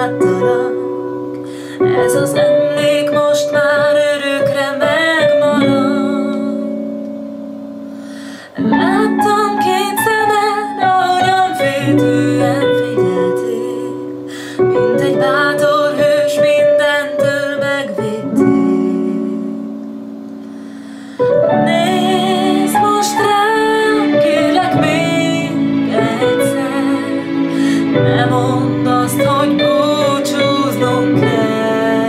láttalak. Ez az emlék most már örökre megmarad. Láttam két szemed, ahogyan féltően figyeltél, mint egy bátor hős, mindentől megvédtél. Nézz most rám, kérlek még egyszer, ne mondd azt, hogy búcsúznunk kell.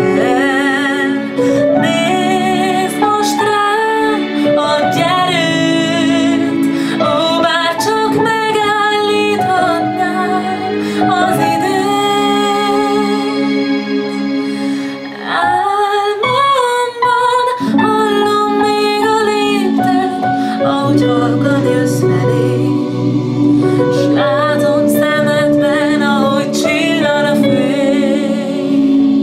Nézz most rám, adj erőt, ó, bár csak megállíthatnám az időt. Álmomban hallom még a lépted, ahogy halkan jössz felém, s látom szemedben, ahogy csillan a fény.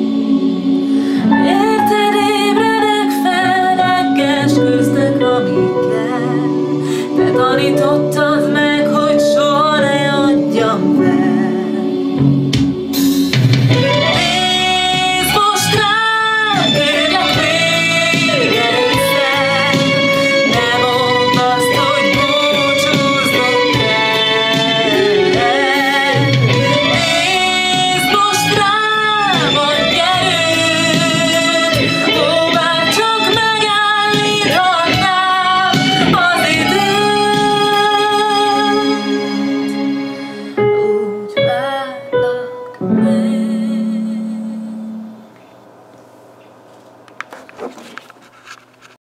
Érted, ébredek fel, esküsznek, amikkel te tanítottad meg, hogy soha ne adjam fel. Nézz most rám, kérlek még egyszer, ne mondd azt, hogy búcsúznunk kell. Nézz most rám, adj erőt, ó, bár csak megállíthatnám az időt. Úgy várlak meg.